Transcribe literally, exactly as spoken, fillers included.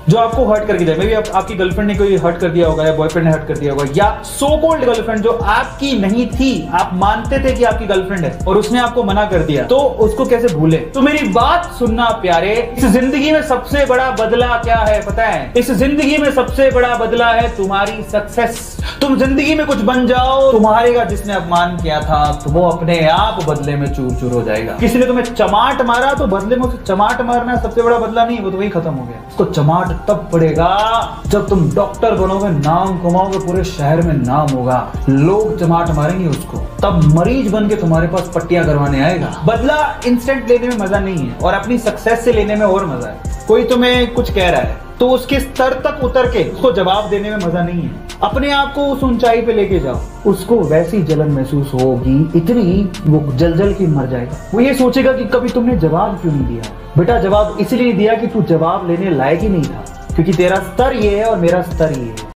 जो आपको हर्ट करके जाए। मे बी आप, आपकी गर्लफ्रेंड ने कोई हर्ट कर दिया होगा या बॉयफ्रेंड ने हर्ट कर दिया होगा, या सो कॉल्ड गर्लफ्रेंड जो आपकी नहीं थी, आप मानते थे कि आपकी गर्लफ्रेंड है और उसने आपको मना कर दिया, तो उसको कैसे भूले। तो मेरी बात सुनना प्यारे, इस जिंदगी में सबसे बड़ा बदला क्या है पता है? इस जिंदगी में सबसे बड़ा बदला है तुम्हारी सक्सेस। तुम जिंदगी में कुछ बन जाओ, तुम्हारेगा जिसने अपमान किया था तो वो अपने आप बदले में चूर चूर हो जाएगा। किसी ने तुम्हें चमाट मारा तो बदले में उसे चमाट मारना सबसे बड़ा बदला नहीं, वो तो वही खत्म हो गया। उसको चमाट तब पड़ेगा जब तुम डॉक्टर बनोगे, नाम कमाओगे, पूरे शहर में नाम होगा, लोग चमाट मारेंगे उसको, तब मरीज बन के तुम्हारे पास पट्टियां करवाने आएगा। बदला इंस्टेंट लेने में मजा नहीं है और अपनी सक्सेस से लेने में और मजा है। कोई तुम्हें कुछ कह रहा है तो उसके स्तर तक उतर के उसको जवाब देने में मजा नहीं है। अपने आप को उस ऊंचाई पे लेके जाओ, उसको वैसी जलन महसूस होगी इतनी, वो जल जल के मर जाएगा। वो ये सोचेगा कि कभी तुमने जवाब क्यों नहीं दिया। बेटा जवाब इसलिए दिया कि तू जवाब लेने लायक ही नहीं था, क्योंकि तेरा स्तर ये है और मेरा स्तर ये है।